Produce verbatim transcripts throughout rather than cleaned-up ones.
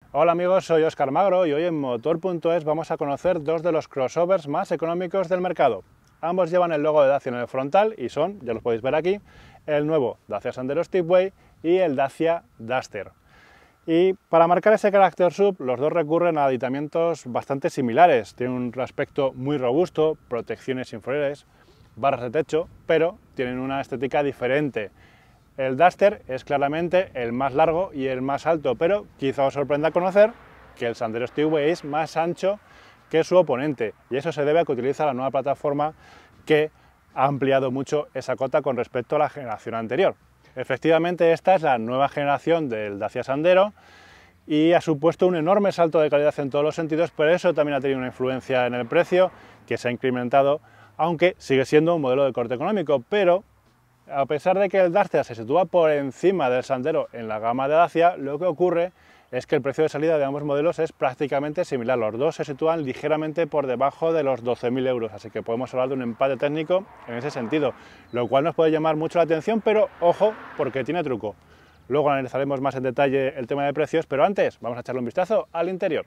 Hola amigos, soy Óscar Magro y hoy en Motor punto es vamos a conocer dos de los crossovers más económicos del mercado. Ambos llevan el logo de Dacia en el frontal y son, ya los podéis ver aquí, el nuevo Dacia Sandero Stepway y el Dacia Duster. Y para marcar ese carácter sub, los dos recurren a aditamentos bastante similares. Tienen un aspecto muy robusto, protecciones inferiores, barras de techo, pero tienen una estética diferente. El Duster es claramente el más largo y el más alto, pero quizá os sorprenda conocer que el Sandero Stepway es más ancho que su oponente, y eso se debe a que utiliza la nueva plataforma que ha ampliado mucho esa cota con respecto a la generación anterior. Efectivamente, esta es la nueva generación del Dacia Sandero y ha supuesto un enorme salto de calidad en todos los sentidos, pero eso también ha tenido una influencia en el precio, que se ha incrementado, aunque sigue siendo un modelo de corte económico, pero a pesar de que el Duster se sitúa por encima del Sandero en la gama de Dacia, lo que ocurre es que el precio de salida de ambos modelos es prácticamente similar. Los dos se sitúan ligeramente por debajo de los doce mil euros, así que podemos hablar de un empate técnico en ese sentido, lo cual nos puede llamar mucho la atención, pero ojo, porque tiene truco. Luego analizaremos más en detalle el tema de precios, pero antes vamos a echarle un vistazo al interior.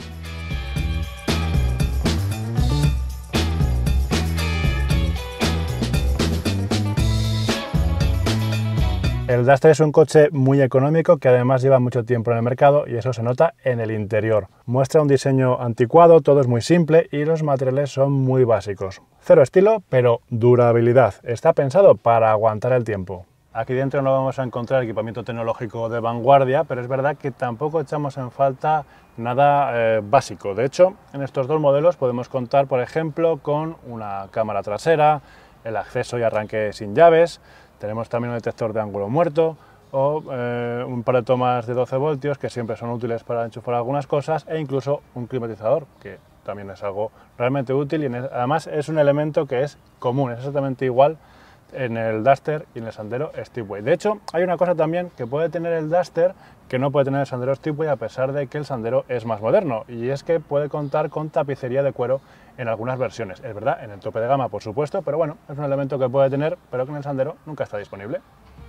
El Duster es un coche muy económico que además lleva mucho tiempo en el mercado y eso se nota en el interior. Muestra un diseño anticuado, todo es muy simple y los materiales son muy básicos. Cero estilo, pero durabilidad. Está pensado para aguantar el tiempo. Aquí dentro no vamos a encontrar equipamiento tecnológico de vanguardia, pero es verdad que tampoco echamos en falta nada eh, básico. De hecho, en estos dos modelos podemos contar, por ejemplo, con una cámara trasera, el acceso y arranque sin llaves. Tenemos también un detector de ángulo muerto o eh, un par de tomas de doce voltios que siempre son útiles para enchufar algunas cosas, e incluso un climatizador, que también es algo realmente útil y además es un elemento que es común, es exactamente igual en el Duster y en el Sandero Stepway. De hecho, hay una cosa también que puede tener el Duster que no puede tener el Sandero Stepway, a pesar de que el Sandero es más moderno, y es que puede contar con tapicería de cuero en algunas versiones. Es verdad, en el tope de gama por supuesto, pero bueno, es un elemento que puede tener, pero que en el Sandero nunca está disponible.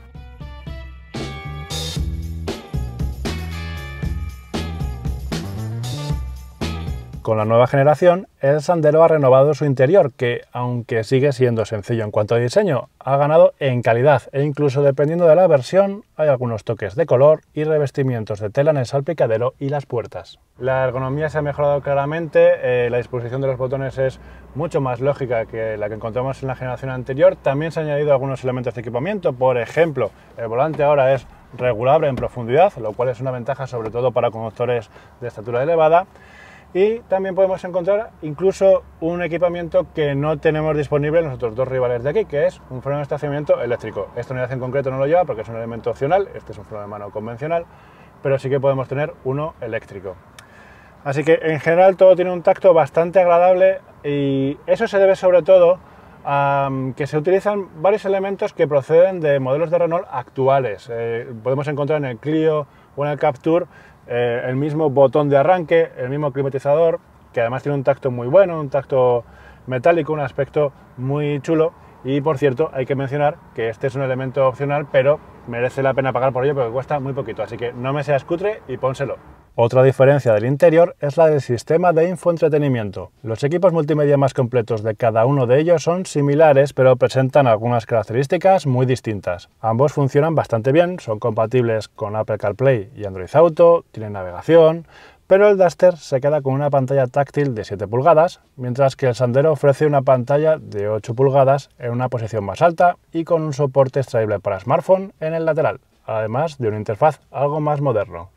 Con la nueva generación, el Sandero ha renovado su interior, que, aunque sigue siendo sencillo en cuanto a diseño, ha ganado en calidad e incluso dependiendo de la versión, hay algunos toques de color y revestimientos de tela en el salpicadero y las puertas. La ergonomía se ha mejorado claramente, eh, la disposición de los botones es mucho más lógica que la que encontramos en la generación anterior. También se han añadido algunos elementos de equipamiento, por ejemplo, el volante ahora es regulable en profundidad, lo cual es una ventaja sobre todo para conductores de estatura elevada. Y también podemos encontrar incluso un equipamiento que no tenemos disponible en los otros dos rivales de aquí, que es un freno de estacionamiento eléctrico. Esta unidad en concreto no lo lleva porque es un elemento opcional, este es un freno de mano convencional, pero sí que podemos tener uno eléctrico. Así que en general todo tiene un tacto bastante agradable y eso se debe sobre todo a que se utilizan varios elementos que proceden de modelos de Renault actuales. Eh, podemos encontrar en el Clio o en el Captur Eh, el mismo botón de arranque, el mismo climatizador, que además tiene un tacto muy bueno, un tacto metálico, un aspecto muy chulo. Y por cierto, hay que mencionar que este es un elemento opcional, pero merece la pena pagar por ello porque cuesta muy poquito, así que no me seas cutre y pónselo. Otra diferencia del interior es la del sistema de infoentretenimiento. Los equipos multimedia más completos de cada uno de ellos son similares, pero presentan algunas características muy distintas. Ambos funcionan bastante bien, son compatibles con Apple CarPlay y Android Auto, tienen navegación, pero el Duster se queda con una pantalla táctil de siete pulgadas, mientras que el Sandero ofrece una pantalla de ocho pulgadas en una posición más alta y con un soporte extraíble para smartphone en el lateral, además de una interfaz algo más moderno.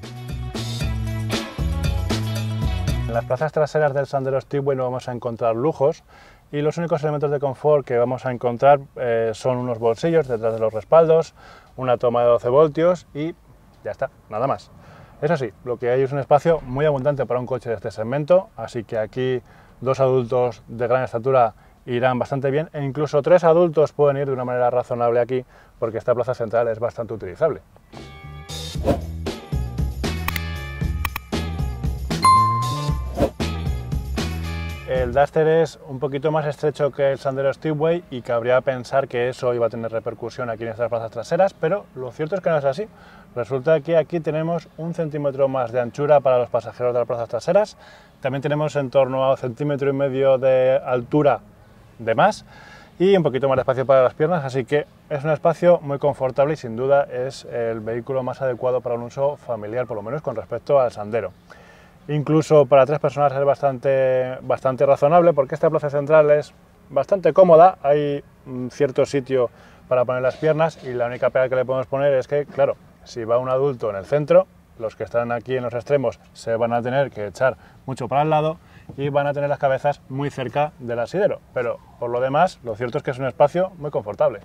En las plazas traseras del Sandero Stepway no vamos a encontrar lujos y los únicos elementos de confort que vamos a encontrar eh, son unos bolsillos detrás de los respaldos, una toma de doce voltios y ya está, nada más. Eso sí, lo que hay es un espacio muy abundante para un coche de este segmento, así que aquí dos adultos de gran estatura irán bastante bien e incluso tres adultos pueden ir de una manera razonable aquí porque esta plaza central es bastante utilizable. el Duster es un poquito más estrecho que el Sandero Speedway y cabría pensar que eso iba a tener repercusión aquí en estas plazas traseras, pero lo cierto es que no es así. Resulta que aquí tenemos un centímetro más de anchura para los pasajeros de las plazas traseras, también tenemos en torno a un centímetro y medio de altura de más y un poquito más de espacio para las piernas, así que es un espacio muy confortable y sin duda es el vehículo más adecuado para un uso familiar, por lo menos con respecto al Sandero. Incluso para tres personas es bastante, bastante razonable porque esta plaza central es bastante cómoda, hay un cierto sitio para poner las piernas y la única pega que le podemos poner es que, claro, si va un adulto en el centro, los que están aquí en los extremos se van a tener que echar mucho para el lado y van a tener las cabezas muy cerca del asidero, pero por lo demás lo cierto es que es un espacio muy confortable.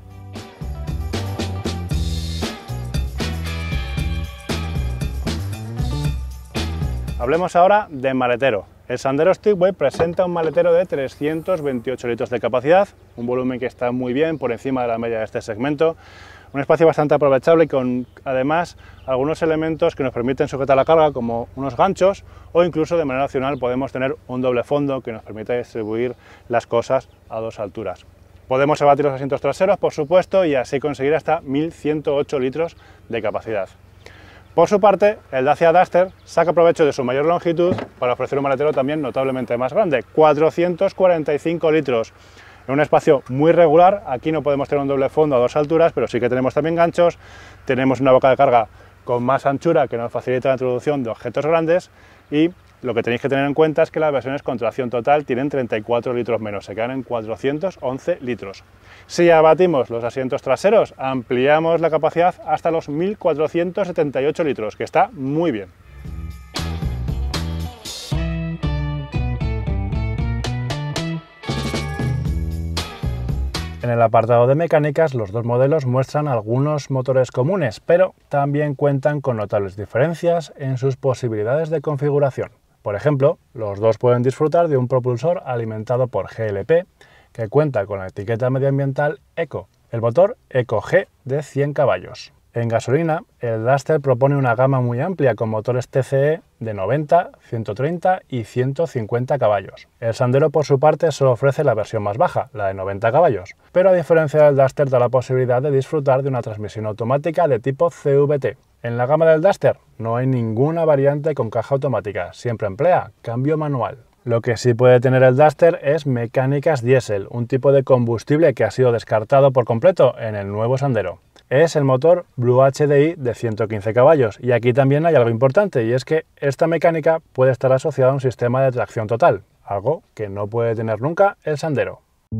Hablemos ahora de maletero. El Sandero Speedway presenta un maletero de trescientos veintiocho litros de capacidad, un volumen que está muy bien por encima de la media de este segmento, un espacio bastante aprovechable y con además algunos elementos que nos permiten sujetar la carga como unos ganchos o incluso de manera opcional podemos tener un doble fondo que nos permite distribuir las cosas a dos alturas. Podemos abatir los asientos traseros, por supuesto, y así conseguir hasta mil ciento ocho litros de capacidad. Por su parte, el Dacia Duster saca provecho de su mayor longitud para ofrecer un maletero también notablemente más grande, cuatrocientos cuarenta y cinco litros. En un espacio muy regular, aquí no podemos tener un doble fondo a dos alturas, pero sí que tenemos también ganchos, tenemos una boca de carga con más anchura que nos facilita la introducción de objetos grandes y lo que tenéis que tener en cuenta es que las versiones con tracción total tienen treinta y cuatro litros menos, se quedan en cuatrocientos once litros. Si abatimos los asientos traseros, ampliamos la capacidad hasta los mil cuatrocientos setenta y ocho litros, que está muy bien. En el apartado de mecánicas, los dos modelos muestran algunos motores comunes, pero también cuentan con notables diferencias en sus posibilidades de configuración. Por ejemplo, los dos pueden disfrutar de un propulsor alimentado por G L P, que cuenta con la etiqueta medioambiental Eco, el motor Eco G de cien caballos. En gasolina, el Duster propone una gama muy amplia con motores T C E de noventa, ciento treinta y ciento cincuenta caballos. El Sandero, por su parte, solo ofrece la versión más baja, la de noventa caballos, pero a diferencia del Duster da la posibilidad de disfrutar de una transmisión automática de tipo C V T. En la gama del Duster no hay ninguna variante con caja automática, siempre emplea cambio manual. Lo que sí puede tener el Duster es mecánicas diésel, un tipo de combustible que ha sido descartado por completo en el nuevo Sandero. Es el motor Blue H D I de ciento quince caballos y aquí también hay algo importante y es que esta mecánica puede estar asociada a un sistema de tracción total, algo que no puede tener nunca el Sandero.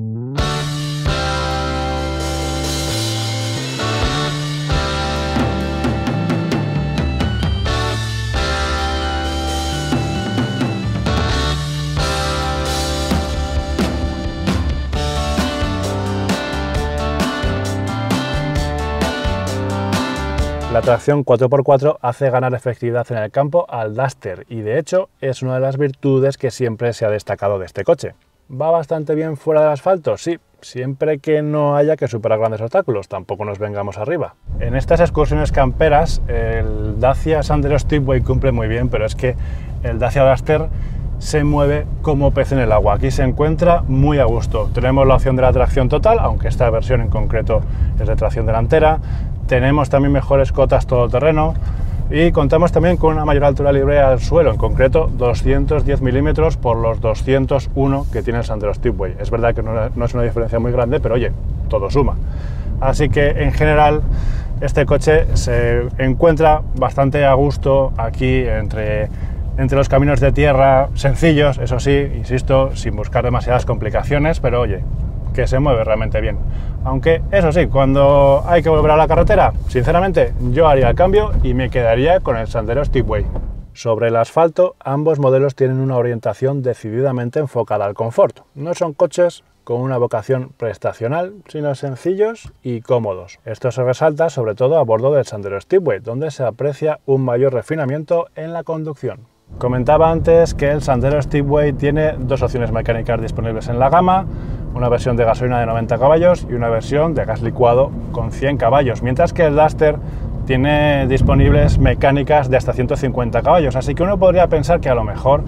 La tracción cuatro por cuatro hace ganar efectividad en el campo al Duster y de hecho es una de las virtudes que siempre se ha destacado de este coche. ¿Va bastante bien fuera del asfalto? Sí, siempre que no haya que superar grandes obstáculos, tampoco nos vengamos arriba. En estas excursiones camperas el Dacia Sandero Speedway cumple muy bien, pero es que el Dacia Duster se mueve como pez en el agua. Aquí se encuentra muy a gusto. Tenemos la opción de la tracción total, aunque esta versión en concreto es de tracción delantera. Tenemos también mejores cotas todoterreno y contamos también con una mayor altura libre al suelo, en concreto doscientos diez milímetros por los doscientos uno que tiene el Sandero Speedway. Es verdad que no es una diferencia muy grande, pero oye, todo suma. Así que en general este coche se encuentra bastante a gusto aquí entre entre los caminos de tierra sencillos, eso sí, insisto, sin buscar demasiadas complicaciones, pero oye, que se mueve realmente bien. Aunque, eso sí, cuando hay que volver a la carretera, sinceramente, yo haría el cambio y me quedaría con el Sandero Speedway. Sobre el asfalto, ambos modelos tienen una orientación decididamente enfocada al confort. No son coches con una vocación prestacional, sino sencillos y cómodos. Esto se resalta sobre todo a bordo del Sandero Speedway, donde se aprecia un mayor refinamiento en la conducción. Comentaba antes que el Sandero Speedway tiene dos opciones mecánicas disponibles en la gama, una versión de gasolina de noventa caballos y una versión de gas licuado con cien caballos, mientras que el Duster tiene disponibles mecánicas de hasta ciento cincuenta caballos, así que uno podría pensar que a lo mejor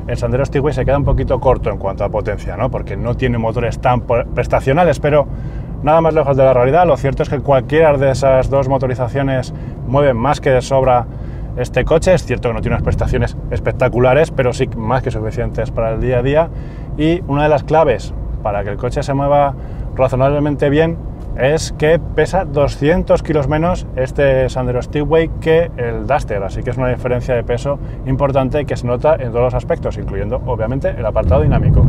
el Sandero Speedway se queda un poquito corto en cuanto a potencia, ¿no? Porque no tiene motores tan prestacionales, pero nada más lejos de la realidad. Lo cierto es que cualquiera de esas dos motorizaciones mueven más que de sobra este coche. Es cierto que no tiene unas prestaciones espectaculares, pero sí más que suficientes para el día a día. Y una de las claves para que el coche se mueva razonablemente bien es que pesa doscientos kilos menos este Sandero Speedway que el Duster, así que es una diferencia de peso importante que se nota en todos los aspectos, incluyendo obviamente el apartado dinámico.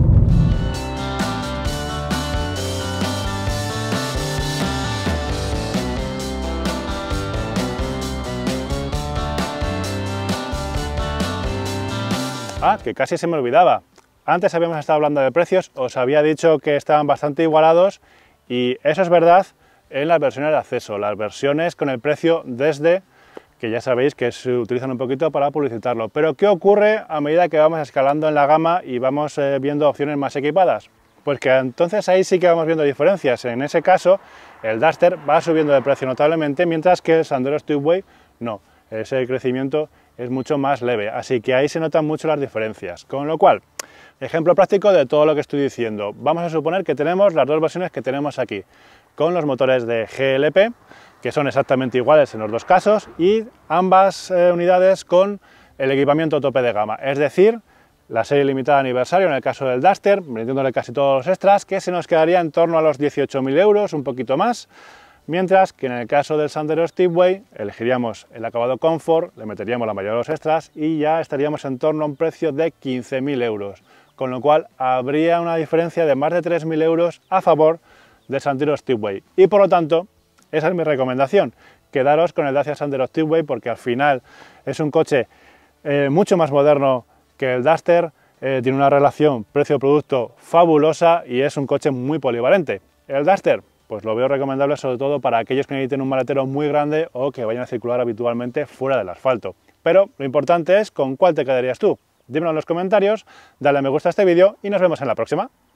Ah, que casi se me olvidaba. Antes habíamos estado hablando de precios, os había dicho que estaban bastante igualados y eso es verdad en las versiones de acceso, las versiones con el precio desde, que ya sabéis que se utilizan un poquito para publicitarlo. Pero ¿qué ocurre a medida que vamos escalando en la gama y vamos eh, viendo opciones más equipadas? Pues que entonces ahí sí que vamos viendo diferencias. En ese caso, el Duster va subiendo de precio notablemente, mientras que el Sandero Speedway no. Ese crecimiento es mucho más leve, así que ahí se notan mucho las diferencias. Con lo cual, ejemplo práctico de todo lo que estoy diciendo. Vamos a suponer que tenemos las dos versiones que tenemos aquí, con los motores de G L P, que son exactamente iguales en los dos casos, y ambas eh, unidades con el equipamiento tope de gama, es decir, la serie limitada aniversario en el caso del Duster, metiéndole casi todos los extras, que se nos quedaría en torno a los dieciocho mil euros, un poquito más, mientras que en el caso del Sandero Speedway elegiríamos el acabado Comfort, le meteríamos la mayoría de los extras y ya estaríamos en torno a un precio de quince mil euros, con lo cual habría una diferencia de más de tres mil euros a favor del Sandero Speedway. Y por lo tanto, esa es mi recomendación, quedaros con el Dacia Sandero Speedway porque al final es un coche eh, mucho más moderno que el Duster, eh, tiene una relación precio-producto fabulosa y es un coche muy polivalente. El Duster, pues lo veo recomendable sobre todo para aquellos que necesiten un maletero muy grande o que vayan a circular habitualmente fuera del asfalto. Pero lo importante es con cuál te quedarías tú. Dímelo en los comentarios, dale a me gusta a este vídeo y nos vemos en la próxima.